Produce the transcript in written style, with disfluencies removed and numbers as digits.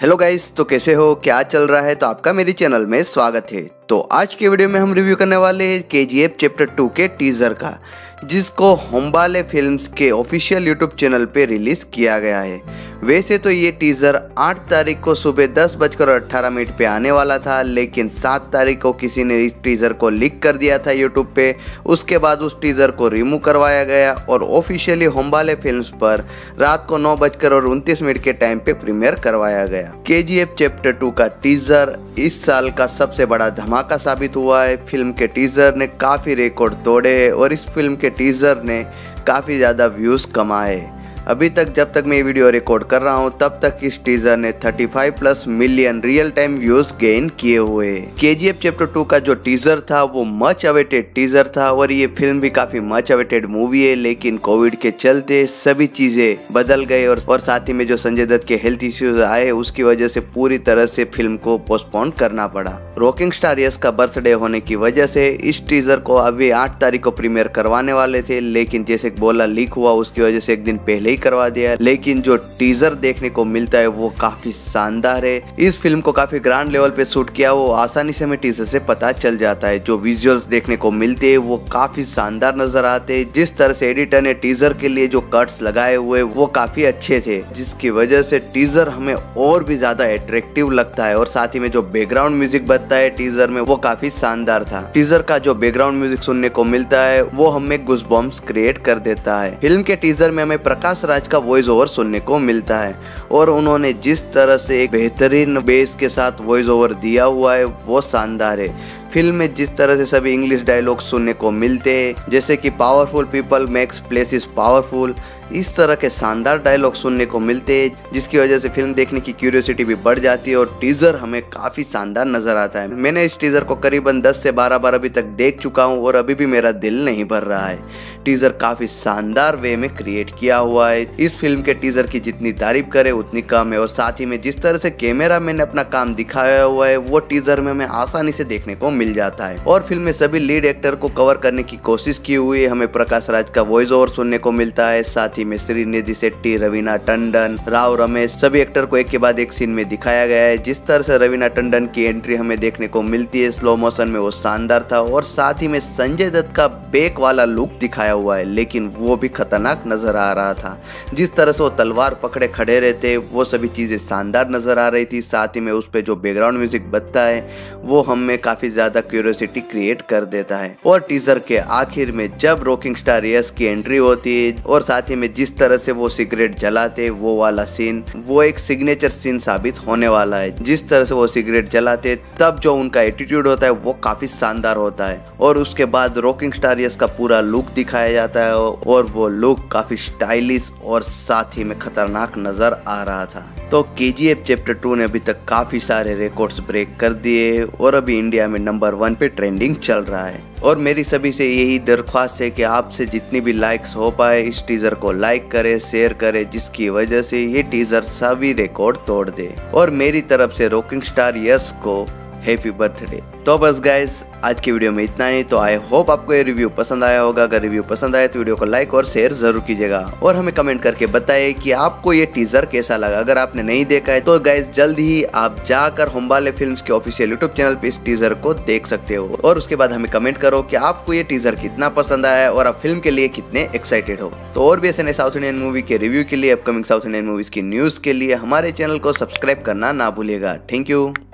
Hello guys, तो कैसे हो, क्या चल रहा है। तो आपका मेरे चैनल में स्वागत है। तो आज के वीडियो में हम रिव्यू करने वाले हैं केजीएफ चैप्टर 2 के टीजर का, जिसको होम्बाले फिल्म्स के ऑफिशियल यूट्यूब चैनल पे रिलीज किया गया है। वैसे तो ये टीजर 8 तारीख को सुबह 10:18 पे आने वाला था, लेकिन 7 तारीख को किसी ने इस टीजर को लीक कर दिया था यूट्यूब पे। उसके बाद उस टीजर को रिमूव करवाया गया और ऑफिशियली होम्बाले फिल्म्स पर रात को 9:29 के टाइम पे प्रीमियर करवाया गया। केजीएफ चैप्टर 2 का टीजर इस साल का सबसे बड़ा धमाका साबित हुआ है। फिल्म के टीजर ने काफी रिकॉर्ड तोड़े हैं और इस फिल्म के टीजर ने काफी ज्यादा व्यूज कमाए। अभी तक जब तक मैं ये वीडियो रिकॉर्ड कर रहा हूँ तब तक इस टीजर ने 35+ million real time views gain किए हुए। केजीएफ चैप्टर 2 का जो टीजर था वो मच अवेटेड टीजर था और ये फिल्म भी काफी मच अवेटेड मूवी है, लेकिन कोविड के चलते सभी चीजें बदल गए और साथ ही में जो संजय दत्त के हेल्थ इश्यूज आए उसकी वजह से पूरी तरह से फिल्म को पोस्टपोन करना पड़ा। रॉकिंग स्टार यस का बर्थडे होने की वजह से इस टीजर को अभी 8 तारीख को प्रीमियर करवाने वाले थे, लेकिन जैसे बोला लीक हुआ उसकी वजह से एक दिन पहले ही करवा दिया। लेकिन जो टीजर देखने को मिलता है वो काफी शानदार है। इस फिल्म को काफी ग्रांड लेवल पे शूट किया, वो आसानी से हमें टीजर से पता चल जाता है। जो विजुअल्स देखने को मिलते हैं वो काफी शानदार नजर आते हैं। जिस तरह से एडिटर ने टीजर के लिए जो कट्स लगाए हुए वो काफी अच्छे थे, जिसकी वजह से टीजर हमें और भी ज्यादा अट्रैक्टिव लगता है। और साथ ही में जो बैकग्राउंड म्यूजिक बजता है टीजर में वो काफी शानदार था। टीजर का जो बैकग्राउंड म्यूजिक सुनने को मिलता है वो हमें गूज़बम्प्स क्रिएट कर देता है। फिल्म के टीजर में हमें प्रकाश राज का वॉइस ओवर सुनने को मिलता है और उन्होंने जिस तरह से एक बेहतरीन बेस के साथ वॉइस ओवर दिया हुआ है वो शानदार है। फिल्म में जिस तरह से सभी इंग्लिश डायलॉग सुनने को मिलते हैं, जैसे कि powerful people makes places powerful, इस तरह के शानदार डायलॉग सुनने को मिलते हैं, जिसकी वजह से फिल्म देखने की क्यूरियोसिटी भी बढ़ जाती है और टीजर हमें काफी शानदार नजर आता है। मैंने इस टीजर को करीबन 10 से 12 बार अभी तक देख चुका हूं और अभी भी मेरा दिल नहीं भर रहा है। टीजर काफी शानदार वे में क्रिएट किया हुआ है। इस फिल्म के टीजर की जितनी तारीफ करे उतनी कम है और साथ ही में जिस तरह से कैमरा मैन ने अपना काम दिखाया हुआ है वो टीजर में हमें आसानी से देखने को मिल जाता है। और फिल्म में सभी लीड एक्टर को कवर करने की कोशिश की हुई है। हमें प्रकाश राज का वॉइस ओवर सुनने को मिलता है, साथ ही में श्रीनिधि शेट्टी, रवीना टंडन, राव रमेश, सभी एक्टर को एक के बाद एक सीन में दिखाया गया है। जिस तरह से रवीना टंडन की एंट्री हमें देखने को मिलती है स्लो मोशन में वो शानदार था और साथ ही में संजय दत्त का बैक वाला लुक दिखाया हुआ है, लेकिन वो भी खतरनाक नजर आ रहा था। जिस तरह से वो तलवार पकड़े खड़े रहते वो सभी चीजें शानदार नजर आ रही थी। साथ ही में उस पे जो बैकग्राउंड म्यूजिक बजता है वो हमें काफी ज्यादा क्यूरियोसिटी क्रिएट कर देता है। और टीजर के आखिर में जब रॉकिंग स्टार यस की एंट्री होती है और साथ ही में जिस तरह से वो सिगरेट जलाते वो वाला सीन वो एक सिग्नेचर सीन साबित होने वाला है। जिस तरह से वो सिगरेट जलाते तब जो उनका एटीट्यूड होता है वो काफी शानदार होता है और उसके बाद रॉकिंग स्टार यस का पूरा लुक दिखाया जाता है और वो लुक काफी स्टाइलिश और साथ ही में खतरनाक नजर आ रहा था। तो केजीएफ चैप्टर 2 ने अभी तक काफी सारे रिकॉर्ड्स ब्रेक कर दिए और अभी इंडिया में नंबर 1 पे ट्रेंडिंग चल रहा है। और मेरी सभी से यही दरख्वास्त है कि आपसे जितनी भी लाइक्स हो पाए इस टीजर को लाइक करें, शेयर करें, जिसकी वजह से ये टीजर सभी रिकॉर्ड तोड़ दे। और मेरी तरफ से रॉकिंग स्टार यस को हैप्पी बर्थडे। तो बस गाइस आज की वीडियो में इतना ही। तो आई होप आपको ये रिव्यू पसंद आया होगा। अगर रिव्यू पसंद आया तो वीडियो को लाइक और शेयर जरूर कीजिएगा और हमें कमेंट करके बताइए कि आपको ये टीजर कैसा लगा। अगर आपने नहीं देखा है तो गाइस जल्द ही आप जाकर होम्बाले फिल्म्स के ऑफिशियल यूट्यूब चैनल पे इस टीजर को देख सकते हो और उसके बाद हमें कमेंट करो कि आपको ये टीजर कितना पसंद आया और आप फिल्म के लिए कितने एक्साइटेड हो। तो और भी ऐसे नए साउथ इंडियन मूवी के रिव्यू के लिए, अपकमिंग साउथ इंडियन मूवीज की न्यूज के लिए हमारे चैनल को सब्सक्राइब करना ना भूलिएगा। Thank you.